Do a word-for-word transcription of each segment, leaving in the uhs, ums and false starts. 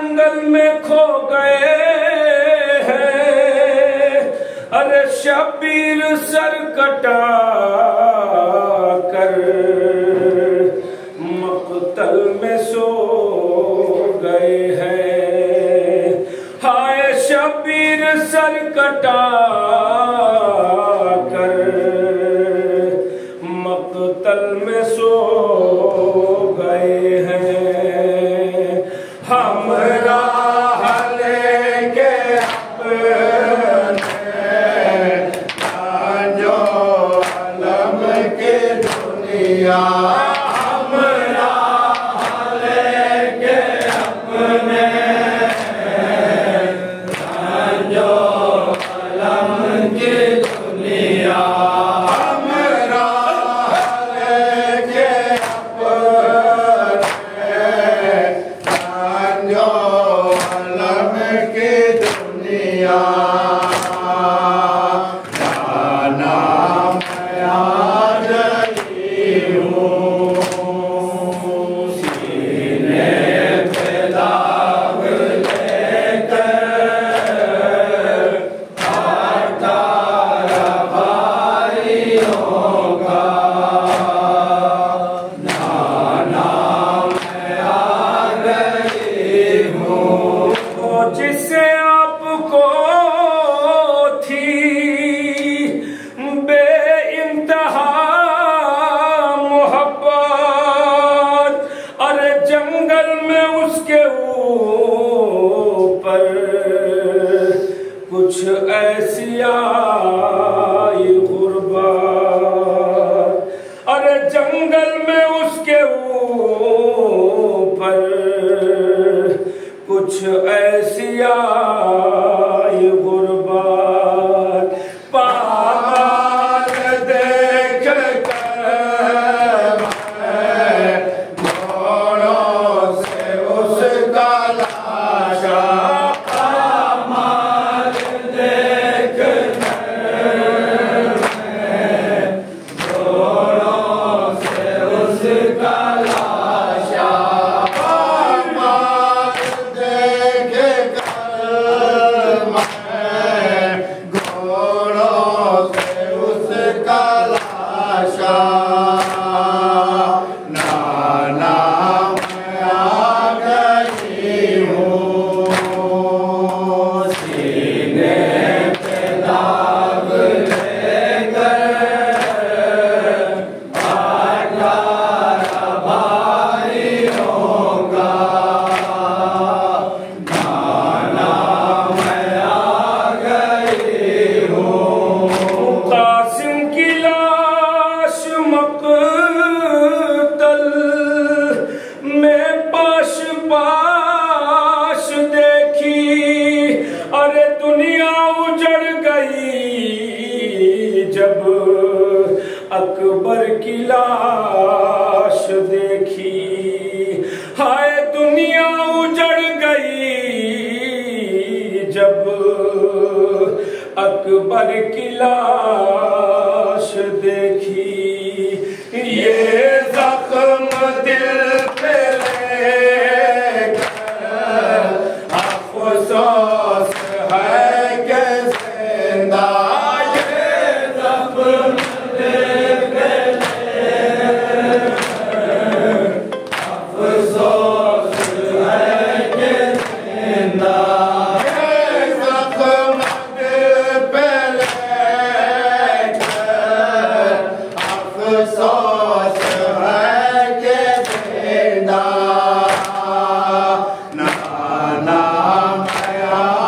जंगल में खो गए हैं। अरे शबीर सर कटा कर मकतल में सो गए हैं। हाय शबीर सर कटा कर मकतल में सो गए हैं। हमरा लेके जो अलम के दुनिया हमरा लेके अपने जो अलम के दुनिया जिससे आपको थी बेइंतहा मोहब्बत। अरे जंगल में उसके ऊपर कुछ ऐसी आई गुर्बत। अरे जंगल में उसके ऊपर कुछ ऐसी आई गुर्बत। पामाल देख कर मैं घोड़ों से उसका लाशा। पामाल देख कर मैं घोड़ों से उसका लाशा। अरे दुनिया उजड़ गई जब अकबर की लाश देखी। हाय दुनिया उजड़ गई जब अकबर की लाश देखी। ये जख्म दिल पे लेकर अफसोस है कि जिंदा। ये जख्म दिल पे लेकर अफसोस है कि जिंदा। ये जख्म दिल पे लेकर अफसोस है कि जिंदा। ना ना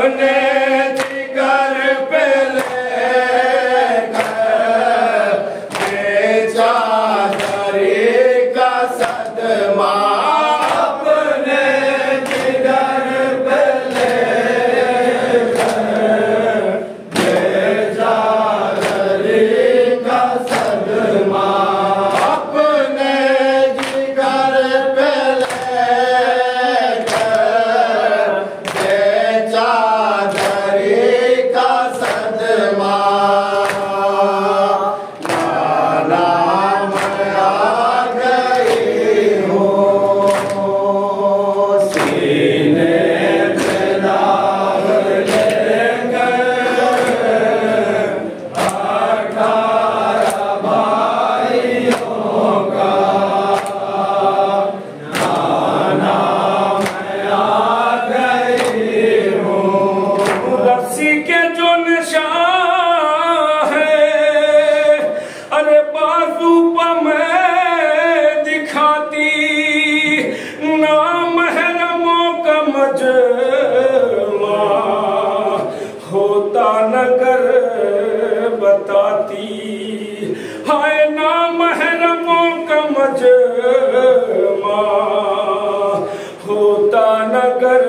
अपने जिगर पे लेकर बेचादरी का सदमा अपने जिगर पे लेकर बेचादरी का सदमा अपने जिगर पे लेकर बेचादरी का सदमा नाना मैं आ गई हूँ सीने पे दाग लेकर अठारह भाइयों का नाना मैं आ गई हूँ रस्सी के जो निशान है अरे बाजू पर मैं दिखाती ना महरमों का मजमा होता नगर बताती हाय ना महरमों का मजमा होता नगर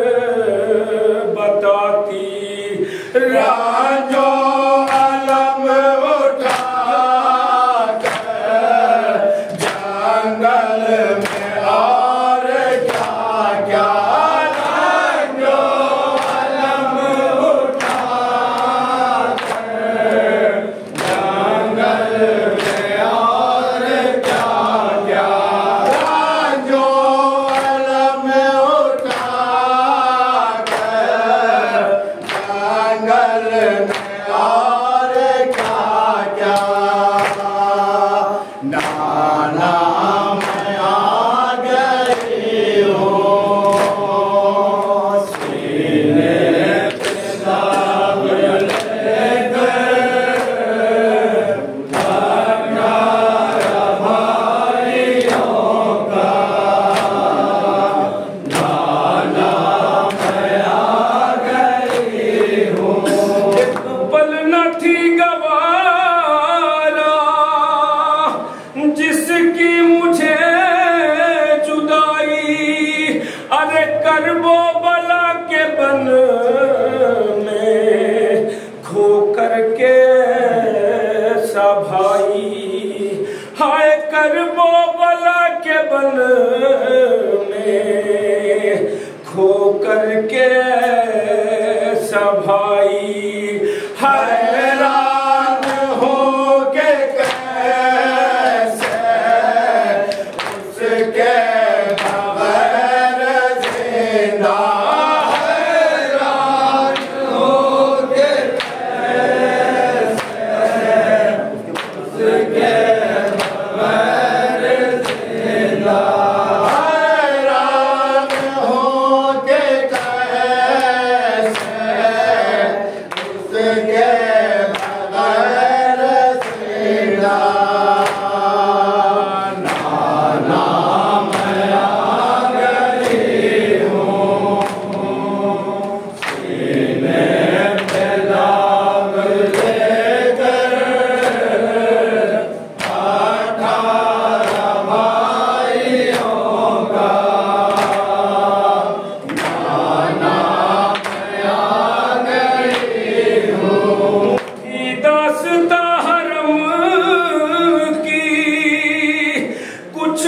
बताती राजो अलम उठा कर जंगल में और क्या क्या राजो अलम उठा कर जंगल में और क्या क्या राजो अलम उठा कर जंगल में और क्या क्या नाना मैं आ गई हूँ सीने पे दाग लेकर अठारह भाइयों का नाना मैं आ गई हूँ पल न थी गवारा जिसकी मुझे जुदाई अरे करबो बला के बन में खो करके सभाई हाय करबो बला के बन में खो करके सभाई हैरान हो के कैसे उसके बगैर जिंदा हैरान हो के कैसे उसके बगैर जिंदा हैरान हो के कैसे उसके बगैर जिंदा नाना मैं आ गई हूँ सीने पे दाग लेकर अठारह भाइयों का नाना मैं आ गई हूँ की दास्ता हरम की कुछ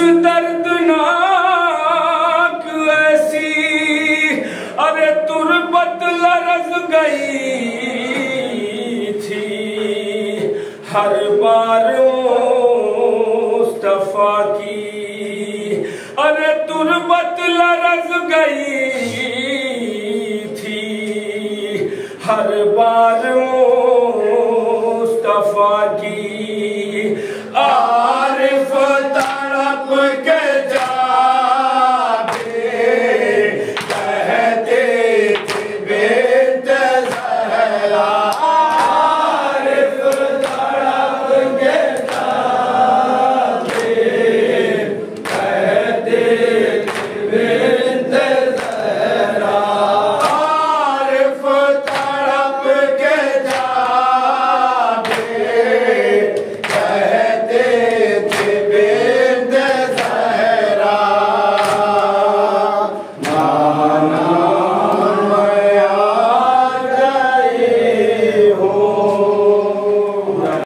दर्दनाक ऐसी अरे तुरबत लरज गई थी हर बार मुस्तफा की अरे तुरबत लरज गई थी हर बार